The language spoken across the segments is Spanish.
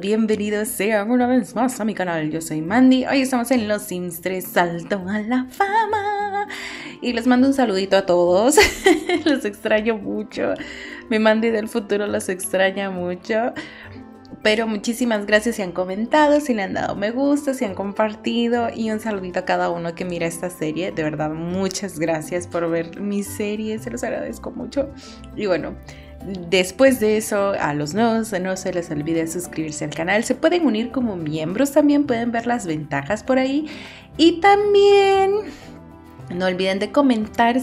bienvenidos sean una vez más a mi canal. Yo soy Mandy, hoy estamos en Los Sims 3 Salto a la Fama. Y les mando un saludito a todos, los extraño mucho. Mi Mandy del futuro los extraña mucho. Pero muchísimas gracias si han comentado, si le han dado me gusta, si han compartido. Y un saludito a cada uno que mira esta serie. De verdad, muchas gracias por ver mi serie, se los agradezco mucho. Y bueno, después de eso, a los nuevos, no se les olvide suscribirse al canal. Se pueden unir como miembros también, pueden ver las ventajas por ahí. Y también no olviden de comentarme,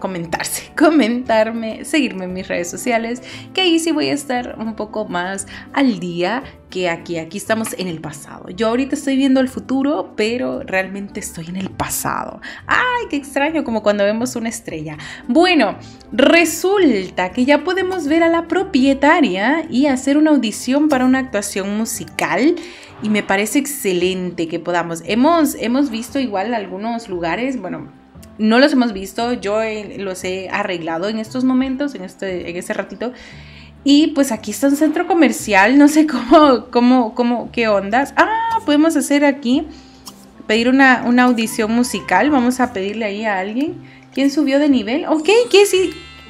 seguirme en mis redes sociales, que ahí sí voy a estar un poco más al día que aquí estamos en el pasado. Yo ahorita estoy viendo el futuro, pero realmente estoy en el pasado. ¡Ay, qué extraño! Como cuando vemos una estrella. Bueno, resulta que ya podemos ver a la propietaria y hacer una audición para una actuación musical. Y me parece excelente que podamos. Hemos visto igual algunos lugares, bueno, no los hemos visto, yo los he arreglado en estos momentos, en este ratito. Y pues aquí está un centro comercial, no sé qué ondas. Ah, podemos hacer aquí, pedir una audición musical. Vamos a pedirle ahí a alguien. ¿Quién subió de nivel? Ok, que sí,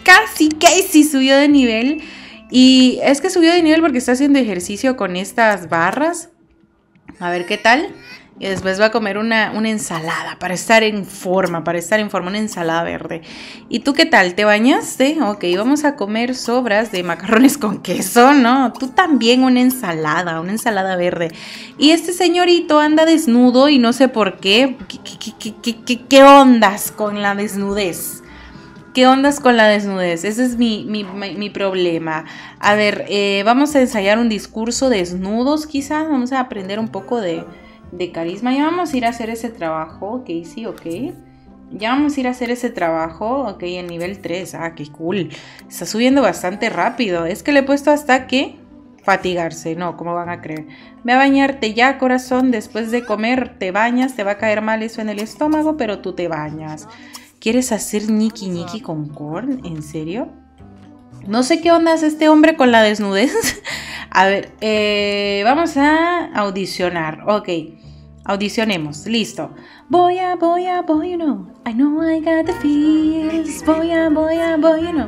casi subió de nivel. Y es que subió de nivel porque está haciendo ejercicio con estas barras. A ver qué tal. Y después va a comer una ensalada para estar en forma, una ensalada verde. ¿Y tú qué tal? ¿Te bañaste? Ok, vamos a comer sobras de macarrones con queso, ¿no? Tú también una ensalada verde. Y este señorito anda desnudo y no sé por qué. ¿Qué ondas con la desnudez? ¿Qué ondas con la desnudez? Ese es mi problema. A ver, vamos a ensayar un discurso desnudos quizás. Vamos a aprender un poco de carisma. Ya vamos a ir a hacer ese trabajo. Ok, sí, ok. Ya vamos a ir a hacer ese trabajo. Ok, en nivel 3. Ah, qué cool. Está subiendo bastante rápido. Es que le he puesto hasta que fatigarse. No, ¿cómo van a creer? Ve a bañarte ya, corazón. Después de comer te bañas. Te va a caer mal eso en el estómago, pero tú te bañas. ¿Quieres hacer ñiqui con corn? ¿En serio? No sé qué onda es este hombre con la desnudez. A ver, vamos a audicionar. Ok, audicionemos. Listo. Voy a, you know. I know I got the feels. Voy a, you know.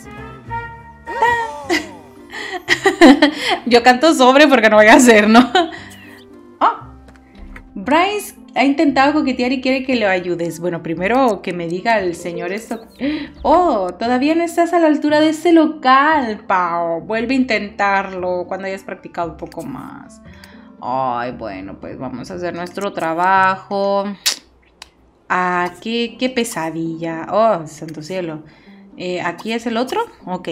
Yo canto sobre porque no voy a hacer, ¿no? Oh, Bryce ha intentado coquetear y quiere que le ayudes. Bueno, primero que me diga el señor esto. Oh, todavía no estás a la altura de ese local, Pau. Vuelve a intentarlo cuando hayas practicado un poco más. Ay, bueno, pues vamos a hacer nuestro trabajo. Ah, qué pesadilla. Oh, santo cielo. ¿Aquí es el otro? Ok.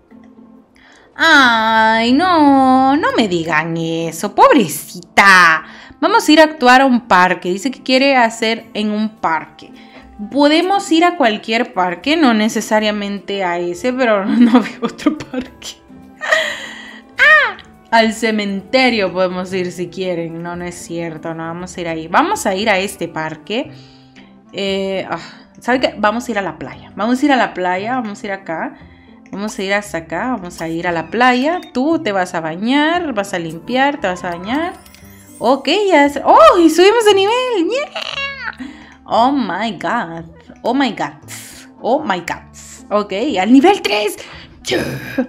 Ay, no me digan eso, pobrecita. Vamos a ir a actuar a un parque. Dice que quiere hacer en un parque. Podemos ir a cualquier parque, no necesariamente a ese, pero no veo otro parque. ¡Ah! Al cementerio podemos ir si quieren. No es cierto, no vamos a ir ahí. Vamos a ir a este parque. ¿Sabe qué? Vamos a ir a la playa. Vamos a ir a la playa, vamos a ir acá. Vamos a ir hasta acá, vamos a ir a la playa. Tú te vas a bañar, vas a limpiar, te vas a bañar. Ok, ya es... ¡Oh! Y subimos de nivel. ¡Yeah! Oh my god. Oh my god. Oh my god. Ok, al nivel 3. Yeah.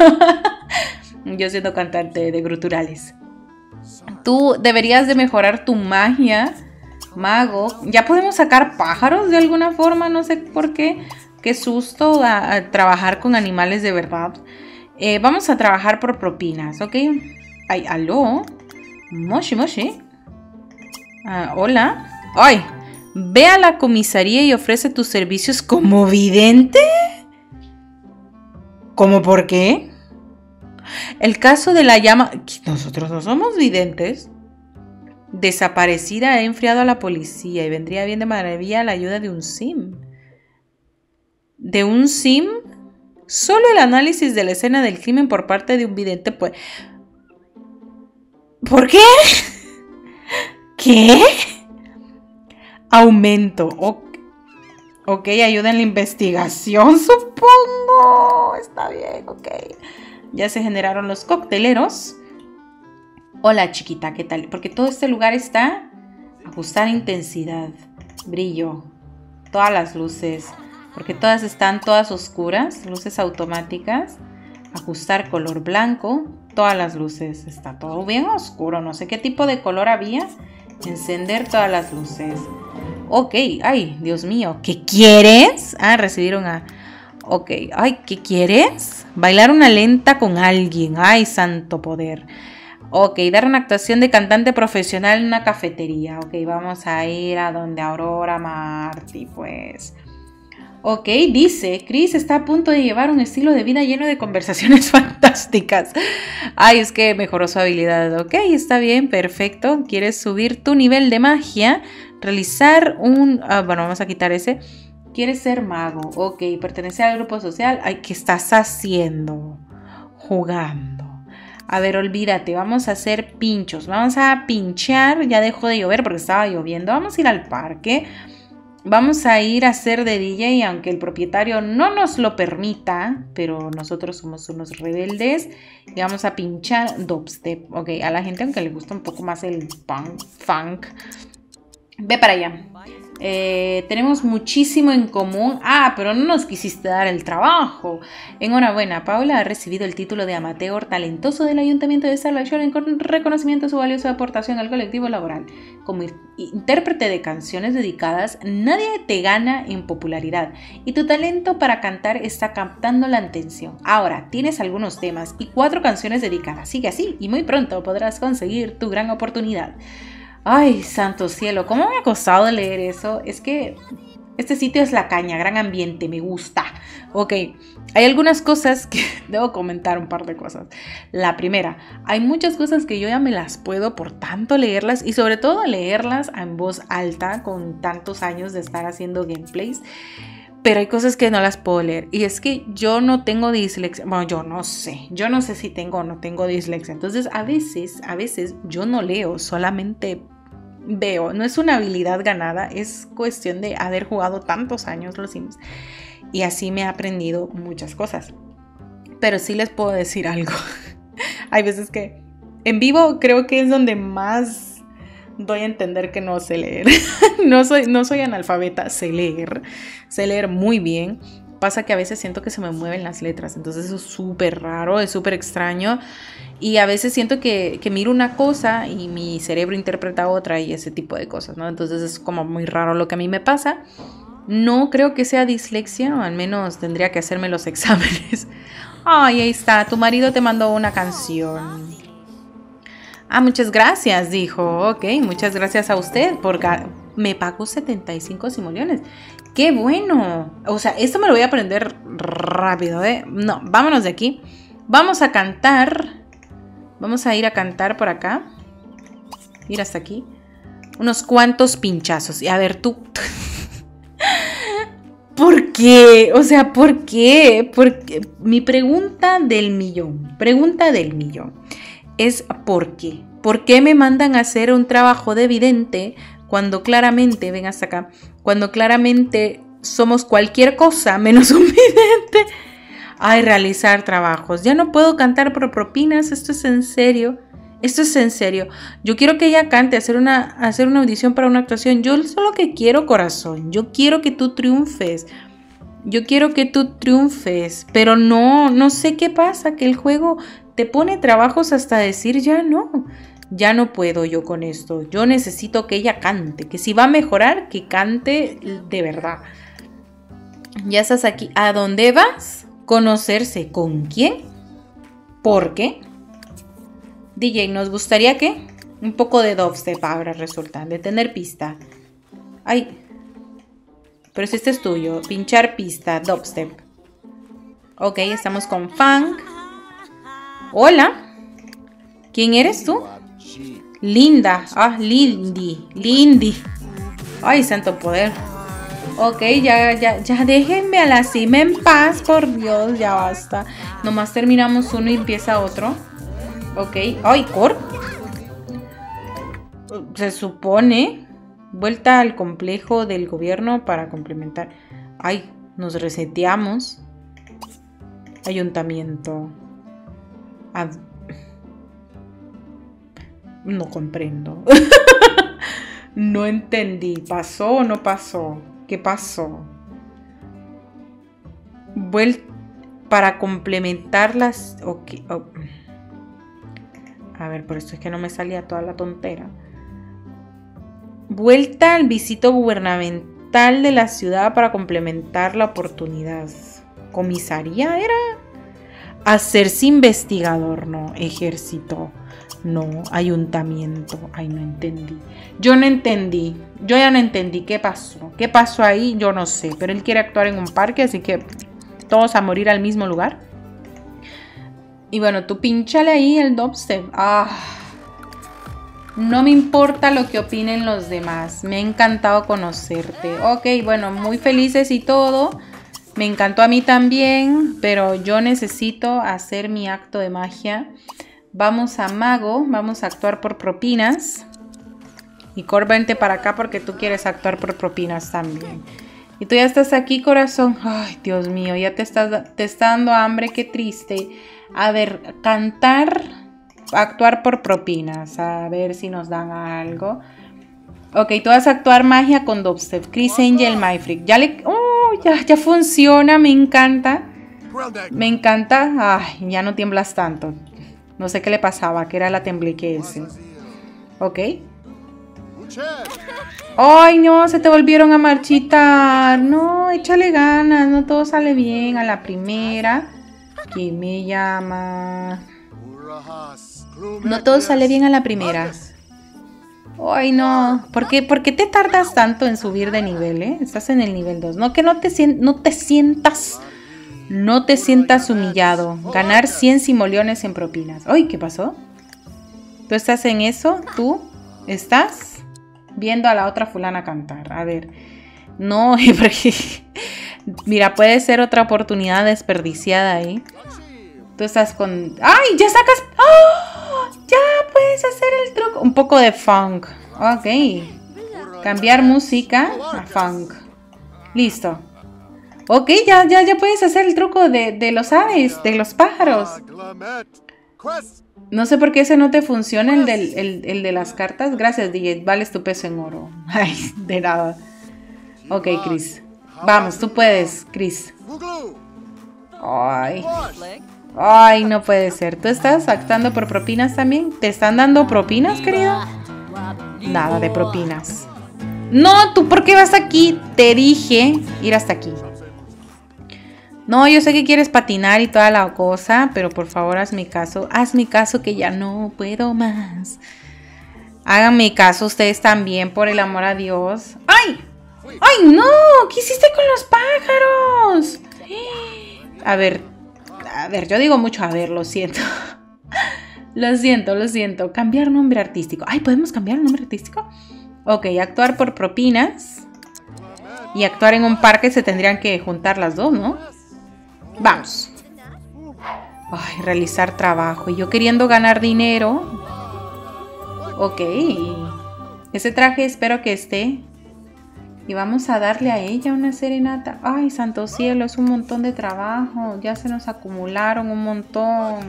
Yo siendo cantante de gruturales. Tú deberías de mejorar tu magia, mago. Ya podemos sacar pájaros de alguna forma, no sé por qué. Qué susto a trabajar con animales de verdad. Vamos a trabajar por propinas, ¿ok? Ay, aló. Moshi. Hola. Ay, ve a la comisaría y ofrece tus servicios como vidente. ¿Cómo por qué? El caso de la llama... Nosotros no somos videntes. Desaparecida ha enfriado a la policía y vendría bien de maravilla la ayuda de un sim. ¿De un sim? Solo el análisis de la escena del crimen por parte de un vidente puede... ¿Por qué? ¿Qué? Aumento. Ok, ayuda en la investigación, supongo. Está bien, ok. Ya se generaron los cocteleros. Hola chiquita, ¿qué tal? Porque todo este lugar está... Ajustar intensidad, brillo, todas las luces, porque todas están todas oscuras, luces automáticas. Ajustar color blanco, todas las luces, está todo bien oscuro, no sé qué tipo de color había. Encender todas las luces. Ok, ay, Dios mío, ¿qué quieres? Ah, recibieron a... Ok, ay, ¿qué quieres? Bailar una lenta con alguien, ay, santo poder. Ok, dar una actuación de cantante profesional en una cafetería. Ok, vamos a ir a donde Aurora Martí, pues. Ok, dice, Chris está a punto de llevar un estilo de vida lleno de conversaciones fantásticas. Ay, es que mejoró su habilidad. Ok, está bien, perfecto. ¿Quieres subir tu nivel de magia? Realizar un... bueno, vamos a quitar ese. ¿Quieres ser mago? Ok, pertenecer al grupo social. Ay, ¿qué estás haciendo? Jugando. A ver, olvídate, vamos a hacer pinchos. Vamos a pinchar, ya dejó de llover porque estaba lloviendo. Vamos a ir al parque. Vamos a ir a hacer de DJ, aunque el propietario no nos lo permita, pero nosotros somos unos rebeldes y vamos a pinchar dubstep. Ok, a la gente, aunque le gusta un poco más el funk, ve para allá. Tenemos muchísimo en común. Ah, pero no nos quisiste dar el trabajo. Enhorabuena, Paula ha recibido el título de amateur talentoso del Ayuntamiento de Salvador en reconocimiento a su valiosa aportación al colectivo laboral. Como intérprete de canciones dedicadas, nadie te gana en popularidad y tu talento para cantar está captando la atención. Ahora, tienes algunos temas y 4 canciones dedicadas. Sigue así y muy pronto podrás conseguir tu gran oportunidad. Ay, santo cielo, ¿cómo me ha costado leer eso? Es que este sitio es la caña, gran ambiente, me gusta. Ok, hay algunas cosas que debo comentar, un par de cosas. La primera, hay muchas cosas que yo ya me las puedo por tanto leerlas y sobre todo leerlas en voz alta con tantos años de estar haciendo gameplays. Pero hay cosas que no las puedo leer. Y es que yo no tengo dislexia. Bueno, yo no sé si tengo o no tengo dislexia. Entonces a veces yo no leo, solamente veo. No es una habilidad ganada, es cuestión de haber jugado tantos años los Sims y así me he aprendido muchas cosas. Pero sí les puedo decir algo. Hay veces que en vivo creo que es donde más doy a entender que no sé leer. No soy analfabeta, sé leer muy bien. Pasa que a veces siento que se me mueven las letras, entonces eso es súper raro, es súper extraño. Y a veces siento que miro una cosa y mi cerebro interpreta otra y ese tipo de cosas, ¿no? Entonces es como muy raro lo que a mí me pasa. No creo que sea dislexia, o al menos tendría que hacerme los exámenes. Ay, ahí está, tu marido te mandó una canción. Ah, muchas gracias, dijo. Ok, muchas gracias a usted porque me pagó 75 simoleones. ¡Qué bueno! O sea, esto me lo voy a aprender rápido, ¿eh? No, vámonos de aquí. Vamos a cantar. Vamos a ir a cantar por acá. Ir hasta aquí. Unos cuantos pinchazos. Y a ver, tú... ¿Por qué? O sea, ¿por qué? Porque mi pregunta del millón es ¿por qué? ¿Por qué me mandan a hacer un trabajo de vidente cuando claramente, ven hasta acá, cuando claramente somos cualquier cosa menos un vidente? Ay, realizar trabajos. Ya no puedo cantar por propinas, esto es en serio. Esto es en serio. Yo quiero que ella cante, hacer una audición para una actuación. Yo solo que quiero, corazón. Yo quiero que tú triunfes. Yo quiero que tú triunfes. Pero no sé qué pasa, que el juego te pone trabajos hasta decir ya no. Ya no puedo yo con esto. Yo necesito que ella cante. Que si va a mejorar, que cante de verdad. Ya estás aquí. ¿A dónde vas? Conocerse. ¿Con quién? ¿Por qué? DJ, ¿nos gustaría qué? Un poco de dubstep ahora resulta, de tener pista. Ay, pero si este es tuyo, pinchar pista, dubstep. Ok, estamos con funk. Hola, ¿quién eres tú? Linda, Lindy. Ay, santo poder. Ok, ya déjenme a la cima en paz, por Dios, ya basta. Nomás terminamos uno y empieza otro. Ok, ay, se supone vuelta al complejo del gobierno para complementar. Ay, nos reseteamos. Ayuntamiento. No comprendo. No entendí. ¿Pasó o no pasó? ¿Qué pasó? Para complementar las... Okay. Oh. A ver, por esto es que no me salía toda la tontera. Vuelta al visito gubernamental de la ciudad para complementar la oportunidad. ¿Comisaría era? Hacerse investigador, no. Ejército, no. Ayuntamiento. Ay, no entendí. Yo no entendí. Yo ya no entendí qué pasó. ¿Qué pasó ahí? Yo no sé. Pero él quiere actuar en un parque, así que todos a morir al mismo lugar. Y bueno, tú pínchale ahí el dubstep. No me importa lo que opinen los demás. Me ha encantado conocerte. Ok, bueno, muy felices y todo. Me encantó a mí también, pero yo necesito hacer mi acto de magia. Vamos a mago, vamos a actuar por propinas. Y Cor, vente para acá porque tú quieres actuar por propinas también. Y tú ya estás aquí, corazón. Ay, Dios mío, ya te está dando hambre, qué triste. A ver, cantar, actuar por propinas. A ver si nos dan algo. Ok, tú vas a actuar magia con dubstep. Chris Angel, Myfreak. Ya funciona, me encanta. Me encanta. Ay, ya no tiemblas tanto. No sé qué le pasaba, que era la tembleque ese. Ok. Ay, no, se te volvieron a marchitar. No, échale ganas, no todo sale bien a la primera. ¿Quién me llama? No todo sale bien a la primera. Ay, no. ¿Por qué te tardas tanto en subir de nivel, eh? Estás en el nivel 2. No, que no te sientas humillado. Ganar 100 simoleones en propinas. Ay, ¿qué pasó? ¿Tú estás en eso? ¿Tú estás viendo a la otra fulana cantar? A ver. No, porque... Mira, puede ser otra oportunidad desperdiciada ahí. Tú estás con... ¡Ay! ¡Ya sacas! ¡Oh! ¡Ya puedes hacer el truco! Un poco de funk. Ok. Cambiar música a funk. Listo. Ok, ya puedes hacer el truco de los aves, de los pájaros. No sé por qué ese no te funciona, el de las cartas. Gracias, DJ. Vales tu peso en oro. Ay, de nada. Ok, Chris. Vamos, tú puedes, Chris. Ay, no puede ser. ¿Tú estás actuando por propinas también? ¿Te están dando propinas, querido? Nada de propinas. No, ¿tú por qué vas aquí? Te dije ir hasta aquí. No, yo sé que quieres patinar y toda la cosa, pero por favor haz mi caso. Haz mi caso que ya no puedo más. Háganme caso ustedes también, por el amor a Dios. ¡Ay! ¡Ay, no! ¿Qué hiciste con los pájaros? A ver, yo digo mucho a ver, lo siento. Lo siento. Cambiar nombre artístico. Ay, ¿podemos cambiar el nombre artístico? Ok, actuar por propinas. Y actuar en un parque se tendrían que juntar las dos, ¿no? Vamos. Ay, realizar trabajo. Y yo queriendo ganar dinero. Ok. Ese traje espero que esté. Y vamos a darle a ella una serenata. Ay, santo cielo, es un montón de trabajo. Ya se nos acumularon un montón.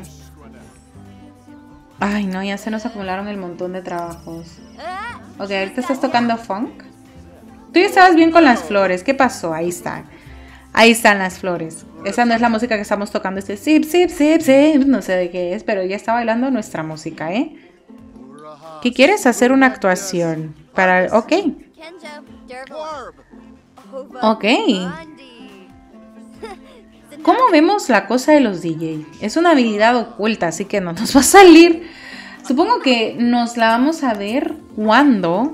Ay, no, ya se nos acumularon el montón de trabajos. Ok, ahorita estás tocando funk. Tú ya estabas bien con las flores. ¿Qué pasó? Ahí están. Ahí están las flores. Esa no es la música que estamos tocando. Zip. No sé de qué es, pero ella está bailando nuestra música, ¿eh? ¿Qué quieres? Hacer una actuación. Ok. Ok. ¿Cómo vemos la cosa de los DJ? Es una habilidad oculta, así que no nos va a salir. Supongo que nos la vamos a ver cuando.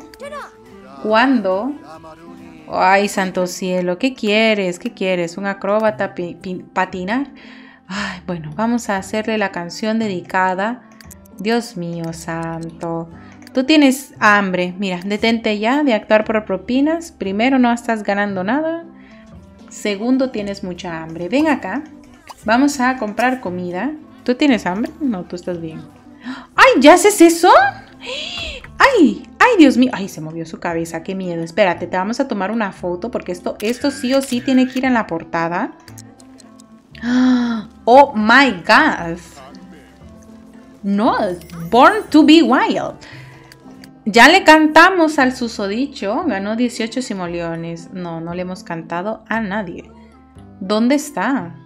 Ay, santo cielo, ¿qué quieres? ¿Un acróbata patinar? Ay, bueno, vamos a hacerle la canción dedicada. Dios mío santo. Tú tienes hambre. Mira, detente ya de actuar por propinas. Primero, no estás ganando nada. Segundo, tienes mucha hambre. Ven acá. Vamos a comprar comida. ¿Tú tienes hambre? No, tú estás bien. ¡Ay, ya haces eso! ¡Ay, Dios mío! ¡Ay, se movió su cabeza! ¡Qué miedo! Espérate, te vamos a tomar una foto porque esto sí o sí tiene que ir en la portada. ¡Oh, my God! No, Born to be Wild. Ya le cantamos al susodicho, ganó 18 simoleones. No, no le hemos cantado a nadie. ¿Dónde está?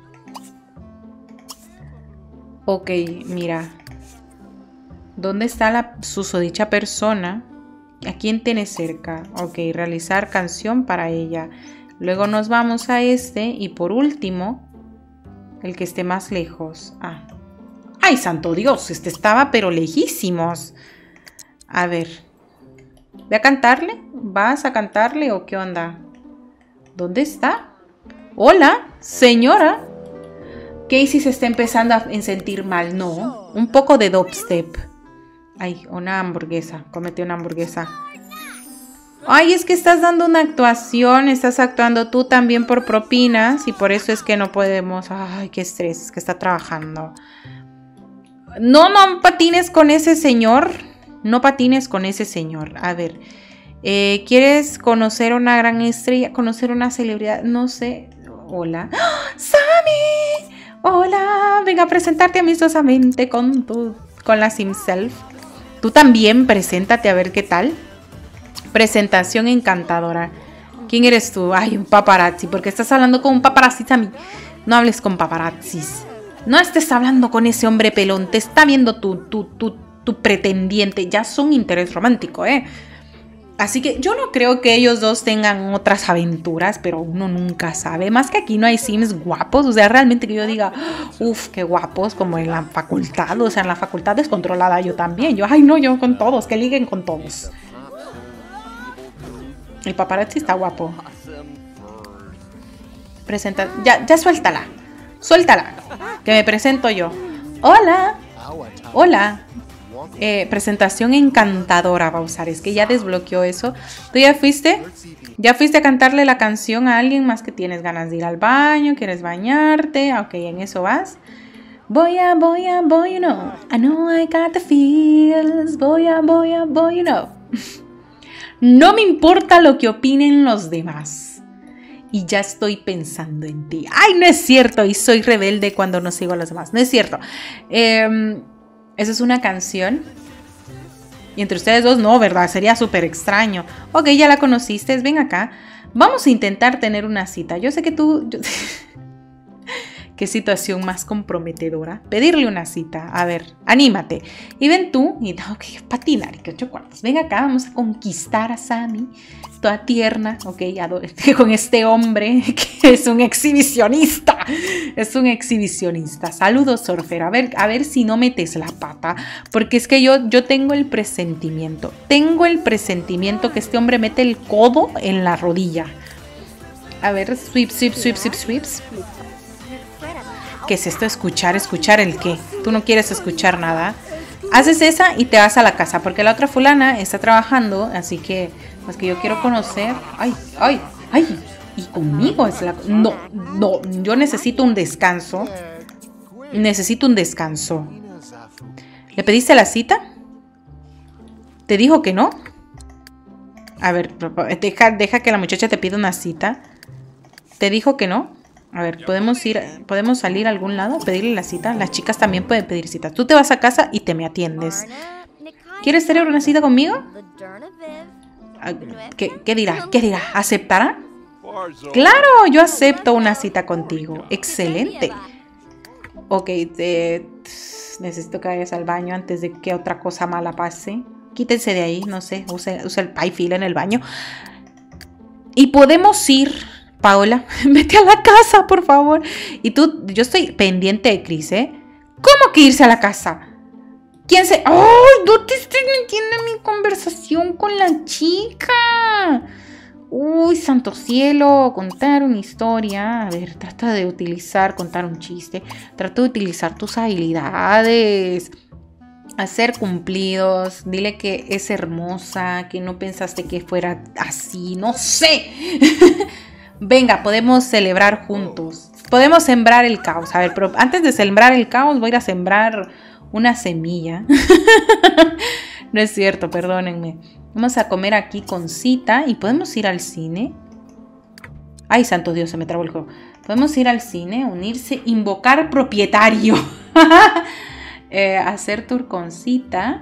Ok, mira. ¿Dónde está la susodicha persona? ¿A quién tiene cerca? Ok, realizar canción para ella. Luego nos vamos a este y por último, el que esté más lejos. Ah. ¡Ay, santo Dios! Este estaba pero lejísimos. A ver. ¿Voy a cantarle? ¿Vas a cantarle o qué onda? ¿Dónde está? Hola, señora. Casey se está empezando a sentir mal, ¿no? Un poco de dubstep. Ay, una hamburguesa. Cómete una hamburguesa. Ay, es que estás dando una actuación. Estás actuando tú también por propinas. Y por eso es que no podemos. Ay, qué estrés. Es que está trabajando. No, no patines con ese señor. No patines con ese señor. A ver. ¿Quieres conocer una gran estrella? ¿Conocer una celebridad? No sé. Hola. ¡Oh, ¡Sammy! Hola. Venga a presentarte amistosamente con la Simself. Tú también preséntate a ver qué tal. Presentación encantadora. ¿Quién eres tú? Ay, un paparazzi. ¿Por qué estás hablando con un paparazzi a mí? No hables con paparazzis. No estés hablando con ese hombre pelón. Te está viendo tu pretendiente. Ya son interés romántico, ¿eh? Así que yo no creo que ellos dos tengan otras aventuras, pero uno nunca sabe. Más que aquí no hay sims guapos, o sea, realmente que yo diga, uff, qué guapos, como en la facultad, o sea, en la facultad descontrolada yo también. Yo, ay no, yo con todos, que liguen con todos. El paparazzi está guapo. Presenta, ya suéltala, suéltala, que me presento yo. Hola, hola. Presentación encantadora va a usar. Es que ya desbloqueó eso. ¿Tú ya fuiste? ¿Ya fuiste a cantarle la canción a alguien más que tienes ganas de ir al baño? ¿Quieres bañarte? Ok, en eso vas. Boy, you know. I know I got the feels. Boy, you know. No me importa lo que opinen los demás. Y ya estoy pensando en ti. Ay, no es cierto. Y soy rebelde cuando no sigo a los demás. No es cierto. Esa es una canción. Y entre ustedes dos no, ¿verdad? Sería súper extraño. Ok, ya la conociste. Ven acá. Vamos a intentar tener una cita. Yo sé que tú... Qué situación más comprometedora. Pedirle una cita. A ver, anímate. Y ven tú. Y tengo que patinar. Y que 8 cuartos. Ven acá, vamos a conquistar a Sammy. Toda tierna. Ok, con este hombre que es un exhibicionista. Es un exhibicionista. Saludos, surfer. A ver si no metes la pata. Porque es que yo tengo el presentimiento. Tengo el presentimiento que este hombre mete el codo en la rodilla. A ver, sweeps. ¿Qué es esto? Escuchar el qué. Tú no quieres escuchar nada. Haces esa y te vas a la casa. Porque la otra fulana está trabajando. Así que, pues que yo quiero conocer. Ay. Y conmigo es la... No. Yo necesito un descanso. Necesito un descanso. ¿Le pediste la cita? ¿Te dijo que no? A ver, deja que la muchacha te pida una cita. ¿Te dijo que no? A ver, ¿podemos salir a algún lado? ¿Pedirle la cita? Las chicas también pueden pedir cita. Tú te vas a casa y te me atiendes. ¿Quieres tener una cita conmigo? ¿Qué dirá? ¿Aceptará? Claro, yo acepto una cita contigo. Excelente. Ok, necesito que vayas al baño antes de que otra cosa mala pase. Quítense de ahí, no sé, usa el pie fila en el baño. Y podemos ir... Paola, vete a la casa, por favor. Y tú, yo estoy pendiente de Chris, ¿eh? ¿Cómo que irse a la casa? ¿Quién se...? ¡Ay! No te estoy metiendo en mi conversación con la chica. Uy, santo cielo. Contar una historia. A ver, trata de contar un chiste. Trata de utilizar tus habilidades. Hacer cumplidos. Dile que es hermosa, que no pensaste que fuera así. No sé. Venga, podemos celebrar juntos. Podemos sembrar el caos. A ver, pero antes de sembrar el caos voy a ir a sembrar una semilla. No es cierto, perdónenme. Vamos a comer aquí con cita y podemos ir al cine. Ay, santo Dios, se me trabó el juego. Podemos ir al cine, unirse, invocar propietario. Hacer tour con cita.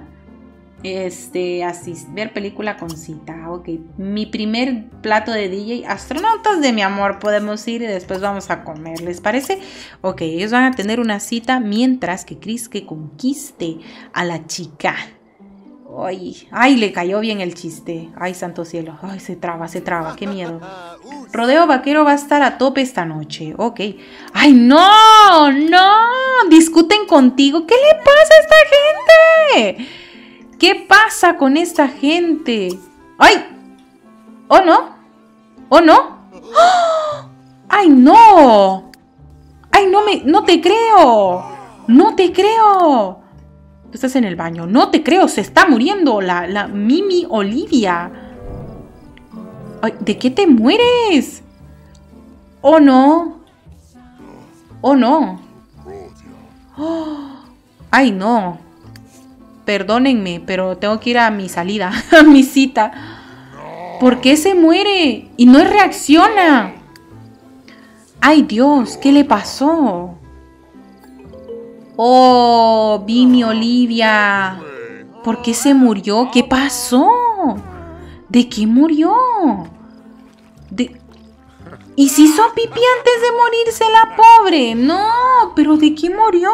Ver película con cita. Ok. Mi primer plato de DJ. Astronautas de mi amor. Podemos ir y después vamos a comer. ¿Les parece? Ok. Ellos van a tener una cita mientras que Chris que conquiste a la chica. Ay, le cayó bien el chiste. Ay, santo cielo. Ay, se traba. Qué miedo. Rodeo vaquero va a estar a tope esta noche. Ok. Ay, no. Discuten contigo. ¿Qué le pasa a esta gente? ¿Qué pasa con esta gente? ¡Ay! ¿Oh, no? ¡Oh, no! ¡Oh! ¡Ay, no! ¡Ay, no te creo! ¡No te creo! Tú estás en el baño. ¡No te creo! Se está muriendo la Mimi Olivia. Ay, ¿de qué te mueres? ¡Oh, no! ¡Oh, no! ¡Oh! ¡Ay, no! Perdónenme, pero tengo que ir a mi salida, a mi cita. ¿Por qué se muere? Y no reacciona. Ay, Dios, ¿qué le pasó? Oh, Mimi Olivia. ¿Por qué se murió? ¿Qué pasó? ¿De qué murió? ¿Y si hizo pipí antes de morirse la pobre? No, pero ¿de qué murió?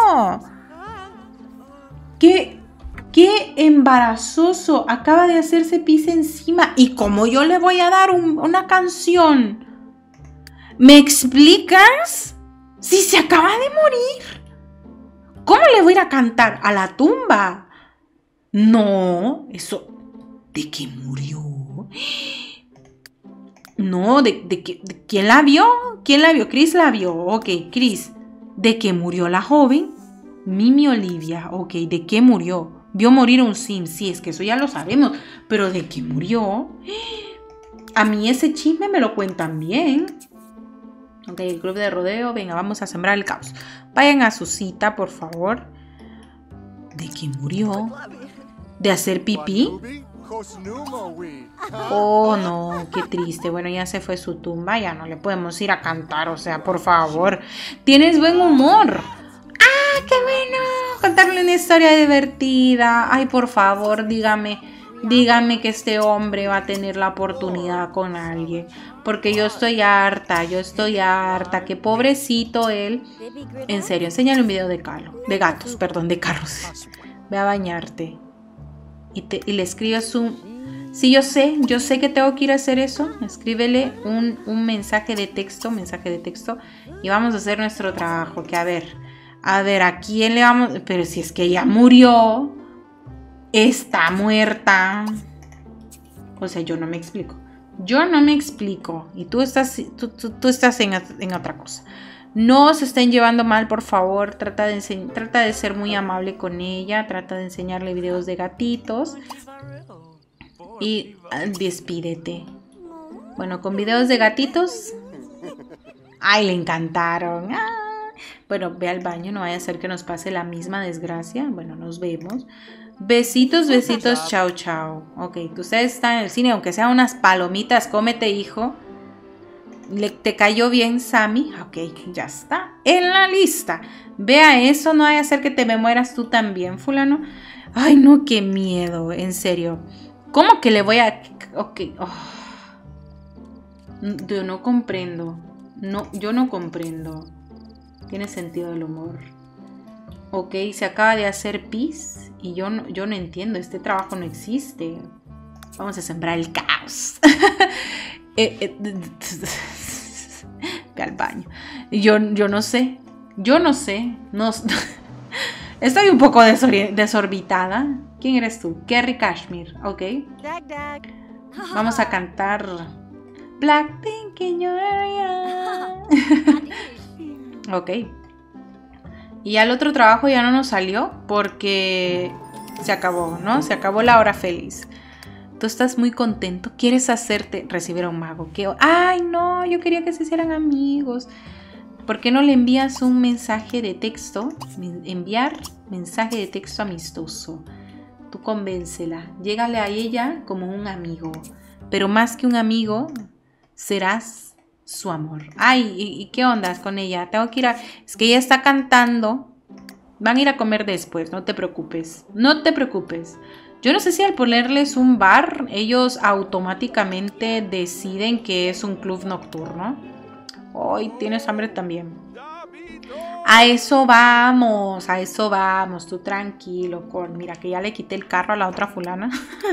Qué embarazoso. Acaba de hacerse pis encima. ¿Y cómo yo le voy a dar una canción? ¿Me explicas? Si se acaba de morir. ¿Cómo le voy a ir a cantar? ¿A la tumba? No, eso... ¿De qué murió? No, ¿quién la vio? ¿Quién la vio? Chris la vio. Ok, Chris. ¿De qué murió la joven? Mimi Olivia. Ok, ¿de qué murió? Vio morir a un sim. Sí, es que eso ya lo sabemos. Pero ¿de qué murió? A mí ese chisme me lo cuentan bien. Ok, el club de rodeo. Venga, vamos a sembrar el caos. Vayan a su cita, por favor. ¿De qué murió? ¿De hacer pipí? Oh, no, qué triste. Bueno, ya se fue su tumba. Ya no le podemos ir a cantar. O sea, por favor. Tienes buen humor. ¡Ah, qué bueno! Contarle una historia divertida. Ay, por favor, dígame que este hombre va a tener la oportunidad con alguien. Porque yo estoy harta. Que pobrecito él. En serio, enséñale un video de gatos. Ve a bañarte. Y le escribes Sí, yo sé que tengo que ir a hacer eso. Escríbele un mensaje de texto. Y vamos a hacer nuestro trabajo. Que a ver, ¿a quién le vamos? Pero si es que ella murió. Está muerta. O sea, yo no me explico. Y tú estás en otra cosa. No se estén llevando mal, por favor. Trata de ser muy amable con ella. Trata de enseñarle videos de gatitos. Y despídete. Bueno, con videos de gatitos. Ay, le encantaron. Bueno, ve al baño. No vaya a ser que nos pase la misma desgracia. Bueno, nos vemos. Besitos, chao, chao. Ok, ustedes están en el cine, aunque sean unas palomitas, cómete, hijo. ¿Te cayó bien, Sammy? Ok, ya está. En la lista. Vea eso, no vaya a ser que te me mueras tú también, fulano. Ay, no, qué miedo, en serio. ¿Cómo que le voy a...? Ok. Oh. Yo no comprendo. No, yo no comprendo. Tiene sentido el humor. Ok, se acaba de hacer pis y yo no entiendo. Este trabajo no existe. Vamos a sembrar el caos. Ve al baño. Yo no sé. Estoy un poco desorbitada. ¿Quién eres tú? Kerry Kashmir, ok. Vamos a cantar Blackpink in your area. Ok. Y al otro trabajo ya no nos salió porque se acabó, ¿no? Se acabó la hora feliz. Tú estás muy contento. ¿Quieres recibir a un mago? Ay, no, yo quería que se hicieran amigos. ¿Por qué no le envías un mensaje de texto? Enviar mensaje de texto amistoso. Tú convéncela. Llégale a ella como un amigo. Pero más que un amigo, serás su amor. Ay, ¿y qué ondas con ella? Tengo que ir a... Es que ella está cantando. Van a ir a comer después, no te preocupes. No te preocupes. Yo no sé si al ponerles un bar, ellos automáticamente deciden que es un club nocturno. Hoy tienes hambre también. A eso vamos, tú tranquilo, mira que ya le quité el carro a la otra fulana.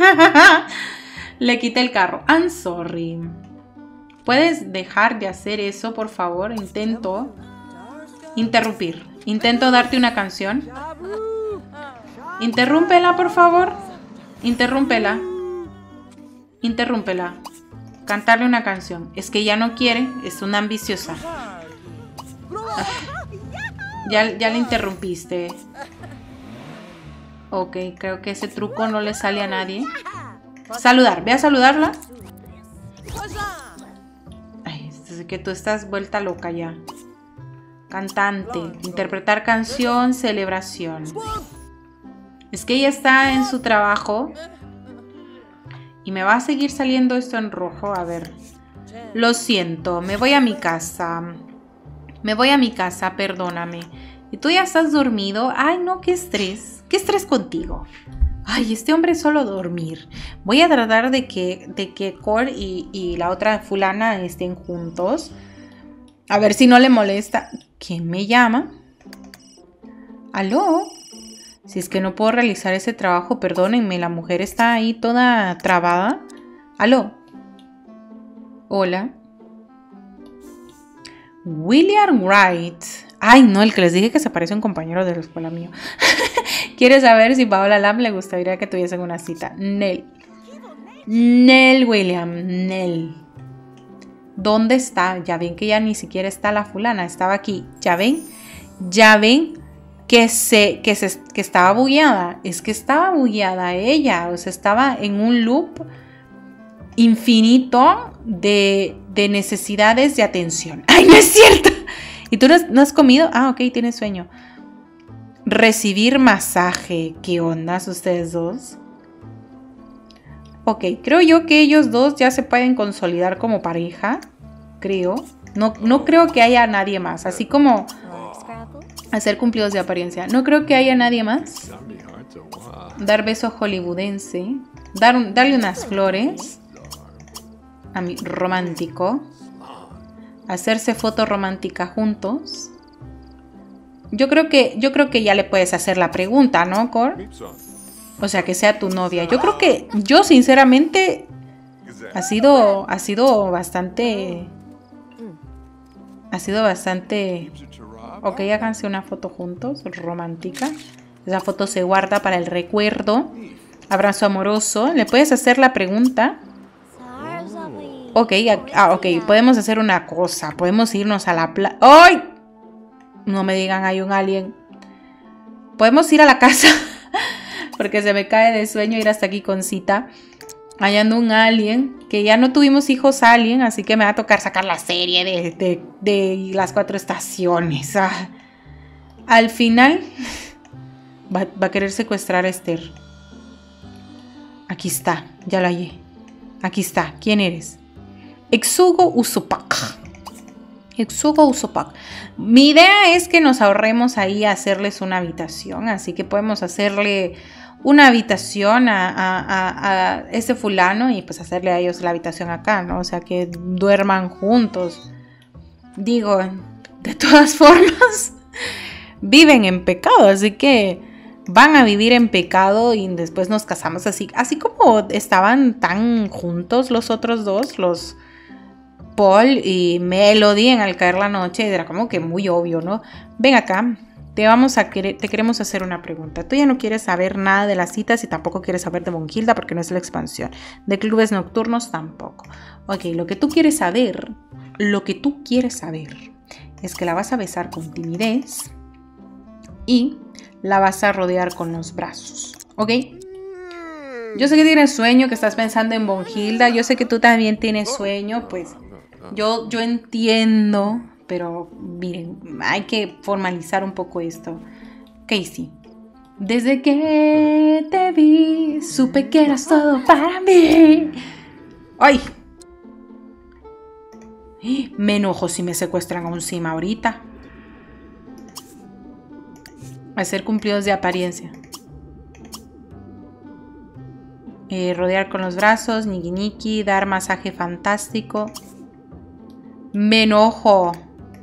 Le quité el carro. I'm sorry. ¿Puedes dejar de hacer eso, por favor? Intento interrumpir. Intento darte una canción. Interrúmpela, por favor. Interrúmpela. Interrúmpela. Cantarle una canción. Es que ya no quiere, es una ambiciosa. Ya le interrumpiste. Ok, creo que ese truco no le sale a nadie. Saludar, ve a saludarla. Ay, es que tú estás vuelta loca ya. Cantante, interpretar canción, celebración. Es que ella está en su trabajo. Y me va a seguir saliendo esto en rojo. A ver. Lo siento, me voy a mi casa. Me voy a mi casa, perdóname. ¿Y tú ya estás dormido? Ay, no, qué estrés. ¿Qué estrés contigo? Ay, este hombre es solo dormir. Voy a tratar de que Core y la otra fulana estén juntos. A ver si no le molesta. ¿Quién me llama? ¿Aló? Si es que no puedo realizar ese trabajo, perdónenme. La mujer está ahí toda trabada. ¿Aló? Hola. William Wright. Ay, no, el que les dije que se parece a un compañero de la escuela mío. ¿Quieres saber si Paola Lam le gustaría que tuviesen una cita? Nel. Nel, William. Nel. ¿Dónde está? Ya ven que ya ni siquiera está la fulana. Estaba aquí. ¿Ya ven? ¿Ya ven? Que estaba bugueada. Es que estaba bugueada ella. O sea, estaba en un loop infinito de necesidades de atención. ¡Ay, no es cierto! ¿Y tú no has comido? Ah, ok, tienes sueño. Recibir masaje. ¿Qué ondas ustedes dos? Ok, creo yo que ellos dos ya se pueden consolidar como pareja. Creo. No creo que haya nadie más. Así como hacer cumplidos de apariencia. No creo que haya nadie más. Dar beso hollywoodense. Darle unas flores. A mí, romántico. Hacerse foto romántica juntos. Yo creo que ya le puedes hacer la pregunta, ¿no, Core? O sea, que sea tu novia. Yo creo que, yo sinceramente, ha sido bastante. Ok, háganse una foto juntos, romántica. Esa foto se guarda para el recuerdo. Abrazo amoroso. ¿Le puedes hacer la pregunta? Ok, ok, podemos hacer una cosa. Podemos irnos a la playa. ¡Ay! No me digan, hay un alien. Podemos ir a la casa. Porque se me cae de sueño ir hasta aquí con cita. Hallando un alien. Que ya no tuvimos hijos alien. Así que me va a tocar sacar la serie de las 4 estaciones. Al final va a querer secuestrar a Esther. Aquí está, ya la hallé. Aquí está, ¿quién eres? Exugo Usopak. Exugo Usopak. Mi idea es que nos ahorremos ahí a hacerles una habitación. Así que podemos hacerle una habitación a ese fulano y pues hacerle a ellos la habitación acá, ¿no? O sea, que duerman juntos. Digo, de todas formas, viven en pecado, así que van a vivir en pecado y después nos casamos así como estaban tan juntos los otros dos, los Paul y Melody en Al caer la noche, era como que muy obvio, ¿no? Ven acá, te queremos hacer una pregunta. Tú ya no quieres saber nada de las citas y tampoco quieres saber de Bonhilda porque no es la expansión. De clubes nocturnos tampoco. Ok, lo que tú quieres saber es que la vas a besar con timidez y la vas a rodear con los brazos, ¿ok? Yo sé que tienes sueño, que estás pensando en Bonhilda. Yo sé que tú también tienes sueño, pues yo entiendo. Pero miren, hay que formalizar un poco esto. Casey, desde que te vi, supe que eras todo para mí. ¡Ay! Me enojo si me secuestran a un Sim ahorita. Hacer cumplidos de apariencia. Rodear con los brazos, ñiqui ñiqui, dar masaje fantástico. Me enojo.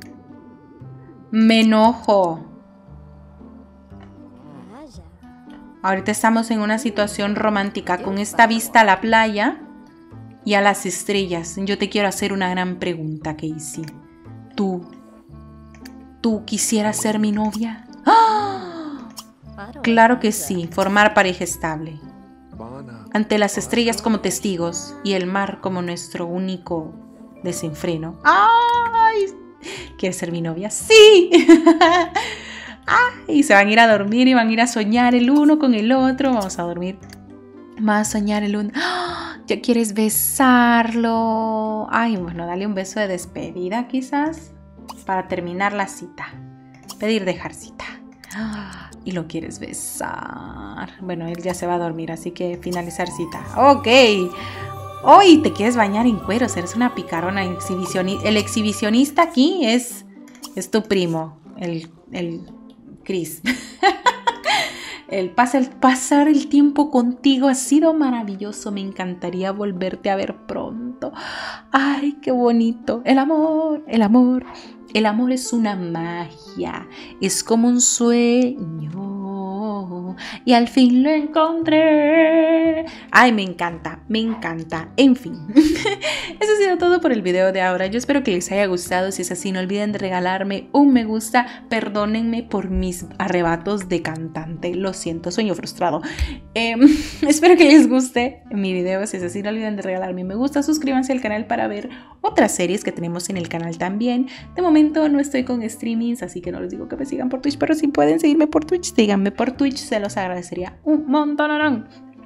Me enojo. Ahorita estamos en una situación romántica con esta vista a la playa y a las estrellas. Yo te quiero hacer una gran pregunta, Casey. ¿Tú quisieras ser mi novia? ¡Ah! Claro que sí, formar pareja estable. Ante las estrellas como testigos y el mar como nuestro único desenfreno. ¡Ay! ¿Quieres ser mi novia? ¡Sí! ¡Ay! Se van a ir a dormir y van a ir a soñar el uno con el otro. Vamos a dormir. Vas a soñar el uno. ¡Oh! ¿Ya quieres besarlo? Ay, bueno, dale un beso de despedida quizás para terminar la cita. Pedir dejar cita. Y lo quieres besar. Bueno, él ya se va a dormir, así que finalizar cita. Ok. Hoy te quieres bañar en cueros. Eres una picarona. El exhibicionista aquí es tu primo, el Chris. El pasar el tiempo contigo ha sido maravilloso. Me encantaría volverte a ver pronto. Ay, qué bonito. El amor, el amor. El amor es una magia. Es como un sueño. Y al fin lo encontré. Ay, me encanta, me encanta. En fin. Eso ha sido todo por el video de ahora. Yo espero que les haya gustado. Si es así, no olviden de regalarme un me gusta. Perdónenme por mis arrebatos de cantante. Lo siento, sueño frustrado. Espero que les guste mi video. Si es así, no olviden de regalarme un me gusta. Suscríbanse al canal para ver otras series que tenemos en el canal también. De momento no estoy con streamings, así que no les digo que me sigan por Twitch, pero si pueden seguirme por Twitch, síganme por Twitch. Se los agradecería un montón.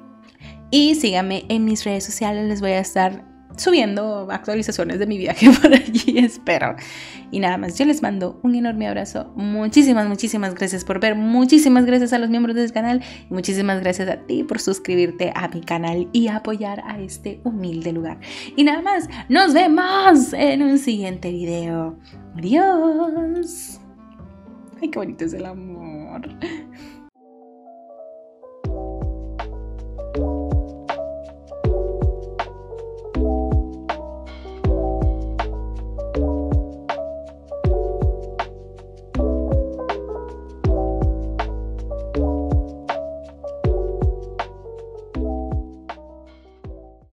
Y síganme en mis redes sociales. Les voy a estar subiendo actualizaciones de mi viaje por allí, espero. Y nada más, yo les mando un enorme abrazo. Muchísimas gracias por ver. Muchísimas gracias a los miembros del canal. Y muchísimas gracias a ti por suscribirte a mi canal y apoyar a este humilde lugar. Y nada más, nos vemos en un siguiente video. Adiós. Ay, qué bonito es el amor.